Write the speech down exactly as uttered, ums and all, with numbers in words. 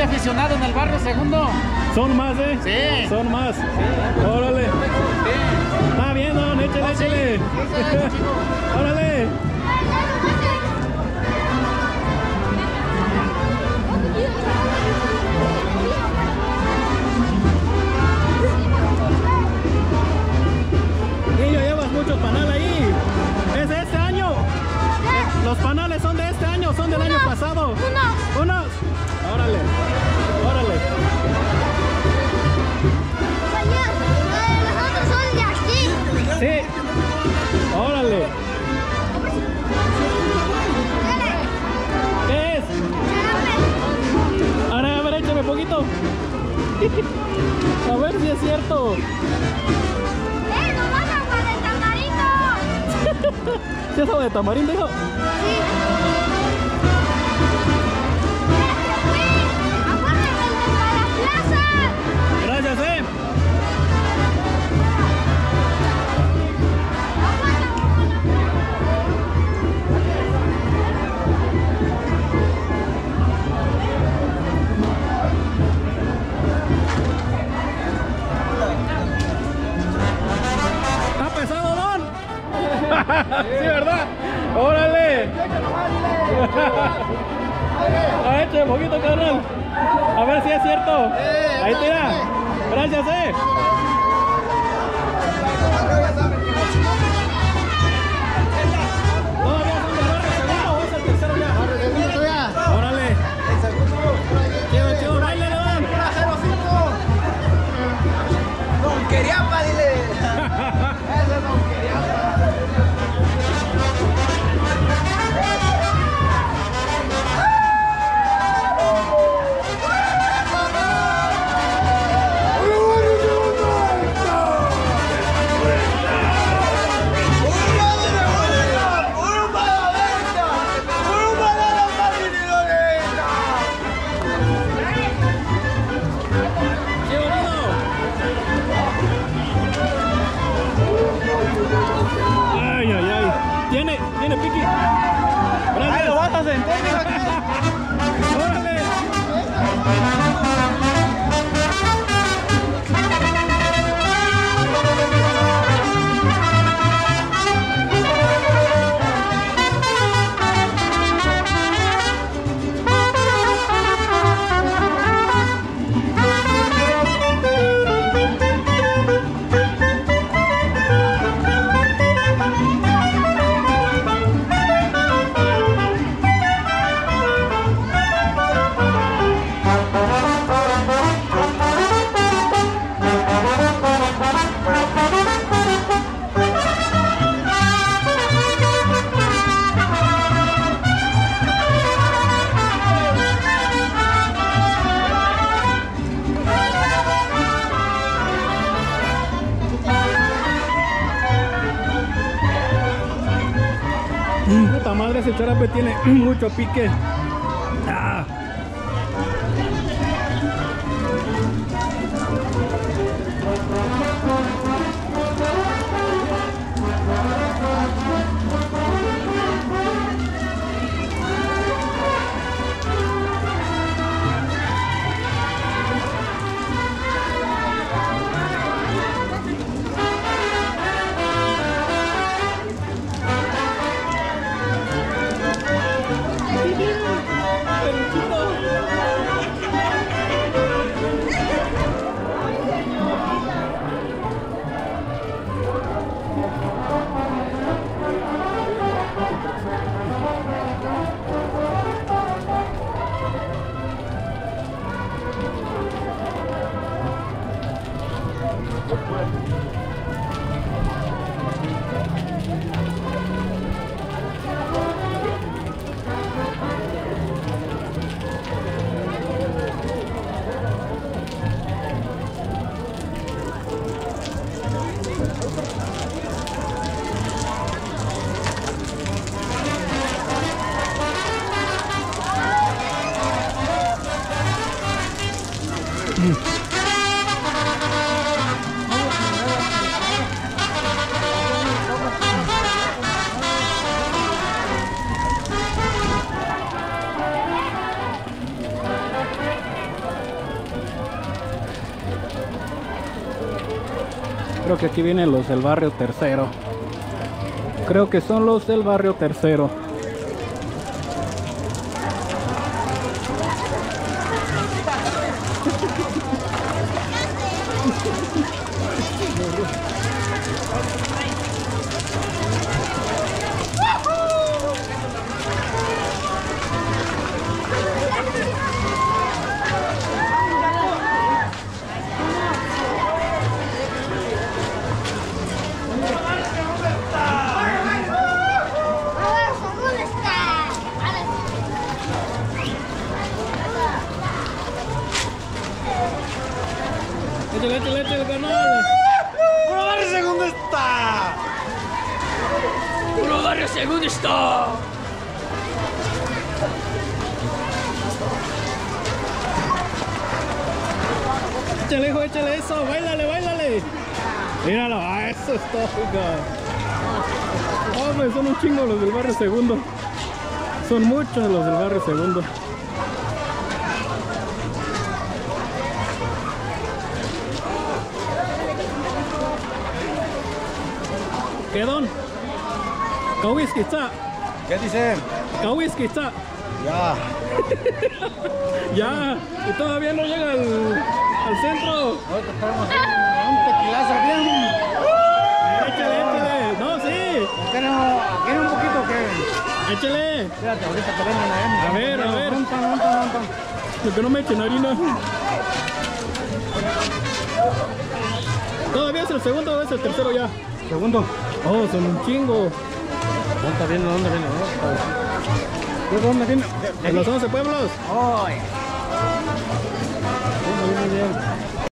aficionado en el barrio Segundo. Son más, ¿eh? Sí. Son más. Sí. Órale. Sí. Está bien, don, échale, Oh, sí. échale. Sí, sí, sí, chico. Órale. Niño, llevas mucho panal ahí. ¿Es de este año? Los panales son de este año, son del año pasado. Unos. Unos. Órale. Órale. Señor, los otros son de aquí. Sí. Órale. ¿Qué es? Ahora, a ver, échame poquito. A ver si es cierto. ¡Eh, nos van a para el tamarito! ¿Sí es agua de tamarindo, hijo? Sí. ¡Acuérdense de la plaza! Gracias, eh. ¿Está pesado, don? Sí, ¿verdad? ¡Órale! A eche un poquito, carnal. A ver si es cierto. Ahí tira. Gracias, eh. ¿Todavía son de barrio segundo o es el tercero ya? Órale. Chido, chido, baile, don. Don Queriapa, dile. Ese es Don Queriapa. Ay, ay, ay. Tiene, tiene piqui. Ahí lo vas a sentir, Órale. Puta madre, ese charape tiene mucho pique. Ah. Creo que aquí vienen los del barrio Tercero. Creo que son los del barrio Tercero. ¿Dónde está? Échale, échale, échale, canal. ¡Puro barrio segundo está! ¡Puro barrio segundo está! Échale, hijo, échale eso. Báilale, báilale. Míralo. Ah, eso es todo, God. Hombre, son un chingo los del barrio Segundo. Son muchos los del barrio Segundo. ¿Qué don? Kawiski está. ¿Qué dicen? Kawiski está. Ya. Ya. Y todavía no llega al, al centro. Ahorita estamos en un tequilazo bien. Échale, échale. No, sí. ¿Quieren quieren un poquito que? Échale. Espérate, ahorita te vengan a A ver, a ver. Montan, montan, montan. Lo que no me echen harina. ¿Todavía es el segundo o es el tercero ya? Segundo. Oh, son un chingo. ¿Dónde viene? ¿Dónde viene? ¿De dónde viene? ¿De los once pueblos? ¡Ay! Muy bien, muy bien.